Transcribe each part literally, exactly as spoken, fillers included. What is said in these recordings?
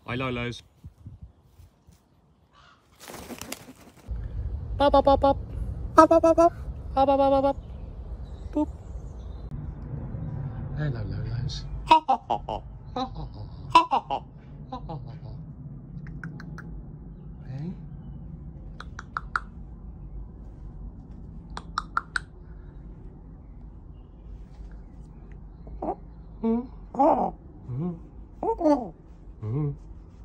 Hi Lolos. Pop pop pop pop. Pop pop pop pop. Pop pop pop pop. Boop. Hello Lolos. Ha ha ha ha. Ha ha ha. Ha ha ha. Ha ha ha. Hey. Mm. Mm. Mm.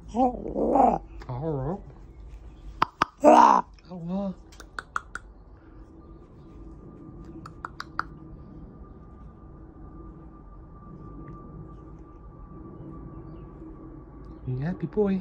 Hello. Hello. You happy boy?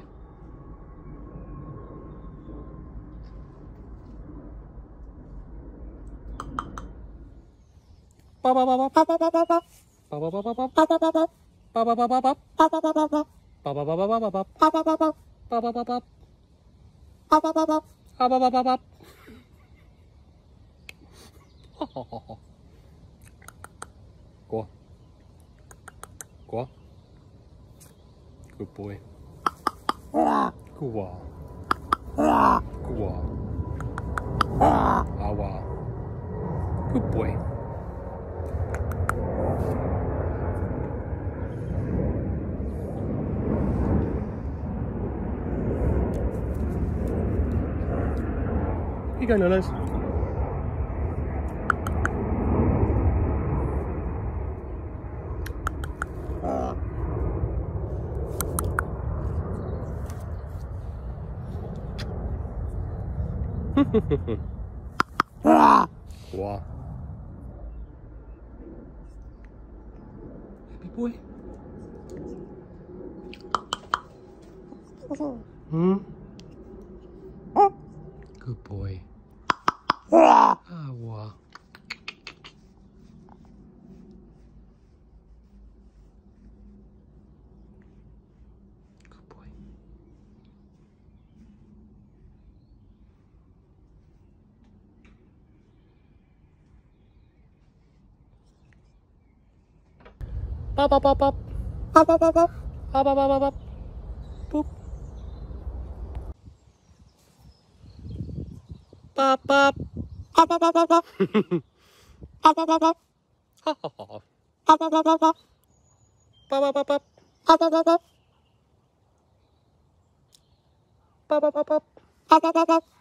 Ba ba ba ba ba ba ba ba ba. Ba ba ba ba ba ba ba ba ba. Ba ba ba ba ba. Ba ba ba ba ba. Ba ba ba ba ba ba ba. Ba ba ba ba. Ba ba ba ba. Ba ba ba ba. Ba ba ba ba ba. Go. Go. Good boy. Gwah. Gwah. Awa. Good boy. Here you go, Lolos. Gwah. Happy boy. Hmm? Good boy. Ah, wow. Good boy. Pop pop pop pop. Pop pop pop pop. Pop pop pop pop. Boop. Pop pop. Pop pop pop pop pop. Pop pop pop pop. Ha ha ha. Pop pop pop pop pop. Pop pop pop pop. Pop pop pop pop. Pop pop pop pop. Pop pop pop pop.